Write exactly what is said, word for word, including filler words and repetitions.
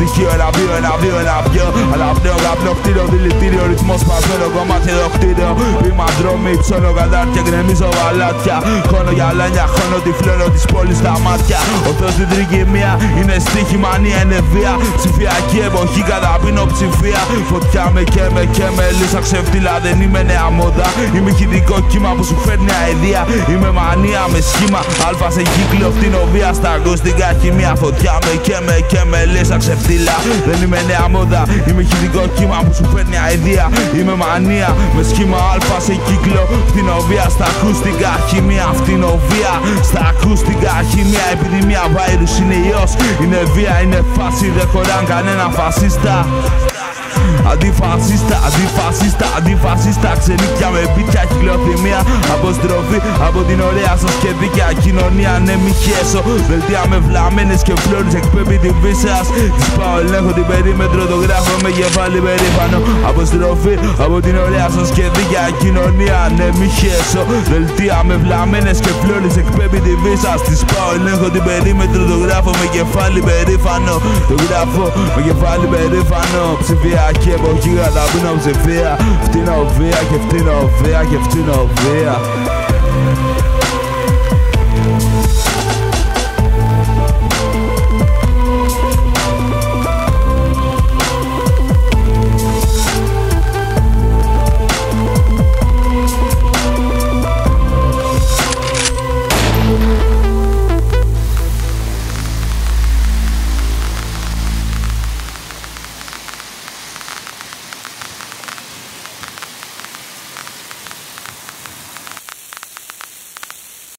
στοιχείο, ένα βίο, ένα βίο, ένα βιο. Αναπνέω, καπνό, κτίριο, δηλητήριο, ρυθμός σπασμένο, κομμάτι εδώ κτίριο. Βήμα δρόμοι, ψώνω κατάρτια, γκρεμίζω βαλάτια. Χώνω γυαλάνια, χώνω τυφλώνω της πόλης στα μάτια. Ο Θεός στην τρικυμία είναι στοίχη, μανία, είναι βία. Ψηφιακή εποχή, καταπίνω ψηφία. Φωτιά με και με και με λύσα ξεφτύλα, δεν είμαι νέα μόδα. Είμαι ηχητικό κύμα που σου φέρνει αηδία. Είμαι μανία με σχήμα, αλφα σε κύκλο, φτηνοβία. Στα ακουστικά χημεία, φωτιά με και με και με λύσα ξεφτύλα. Δεν είμαι νέα μόδα, είμαι ηχητικό κύμα που σου φέρνει αηδία. Είμαι μανία με σχήμα αλφα σε κύκλο, φτηνοβία. Στα ακουστικά χημεία, φτηνοβία. Στα ακουστικά χημεία, επιδημία, βάιρους είναι ιός. Είναι βία, είναι φάση, δεν χωράν κανένα φασίστα. Αντιφασίστα, αντιφασίστα, αντιφασίστα. Ξενίκια με μπίτια, κυκλοθυμία. Αποστροφή από την ωραία σας και δίκαια κοινωνία. Ναι, μη χέσω. Δελτία με βλαμμένες και φλόρες εκπέμπει τη βύση σας. Τις πάω, ελέγχω την περίμετρο, το γράφω με κεφάλι περήφανο. Αποστροφή από την ωραία σας και δίκαια κοινωνία. Ναι, μη χέσω. Δελτία με βλαμμένες και φλόρες εκπέμπει τη βύση σας. Τις πάω, ελέγχω την περίμετρο, το γράφω με κεφάλι περήφανο. Το γράφω με κεφάλι περήφανο. Ψηφιακή εποχή, καταπίνω ψηφία. Φτηνοβία και φτηνοβία και φτηνοβία.